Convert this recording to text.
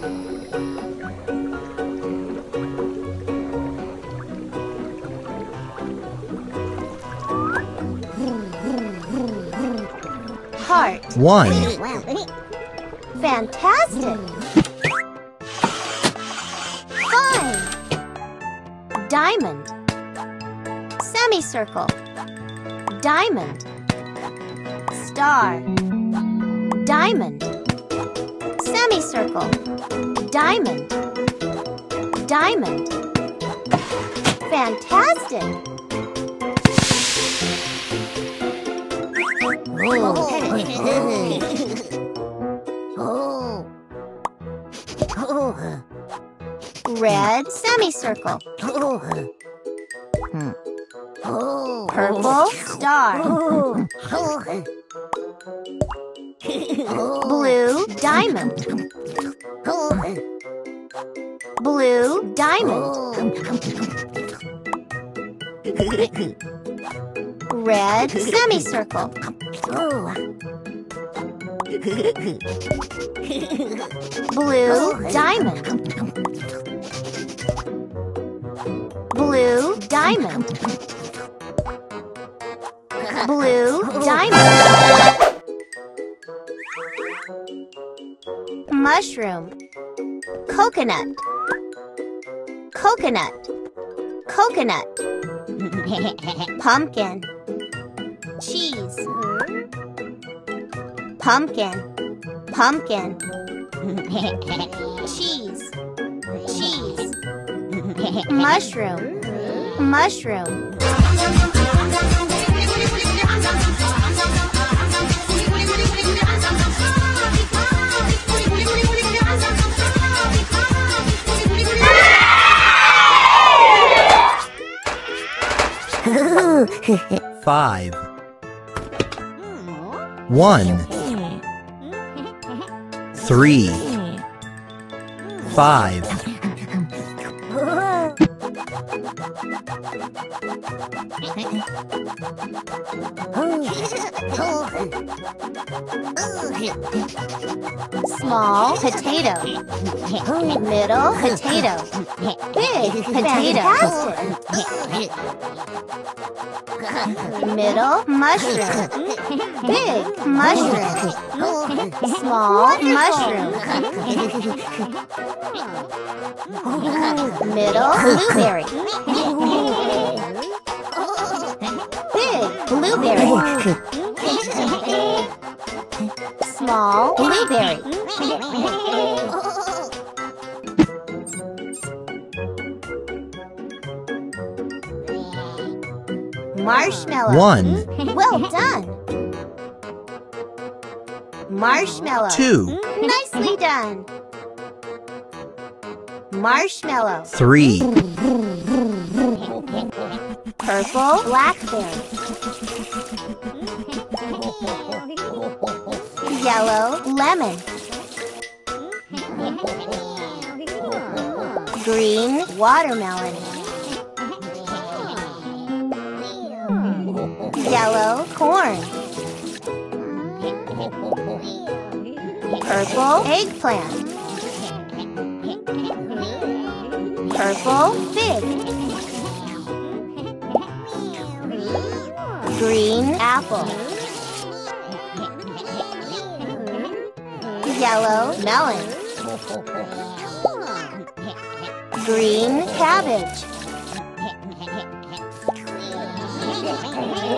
Heart. 1, Fantastic. Fine. Diamond. Semicircle. Diamond. Star. Diamond. Semicircle. Diamond. Diamond. Fantastic. Red semicircle. Purple star. Blue diamond. Blue diamond. Red semicircle. Blue diamond. Blue diamond. Blue diamond. Mushroom. Coconut. Coconut. Coconut. Pumpkin. Cheese. Pumpkin. Pumpkin. Cheese. Cheese. Mushroom. Mushroom. Five. 1, 3, 5. Small potato. Middle potato. Big potato. Middle mushroom. Big mushroom. Small mushroom. Middle blueberry. Big blueberry. Small blueberry. Marshmallow. 1, Well done. Marshmallow. 2, Nicely done. Marshmallow. 3, Purple blackberry. Yellow lemon. Green watermelon. Yellow corn. Purple eggplant. Purple fig. Green apple. Yellow melon. Green cabbage.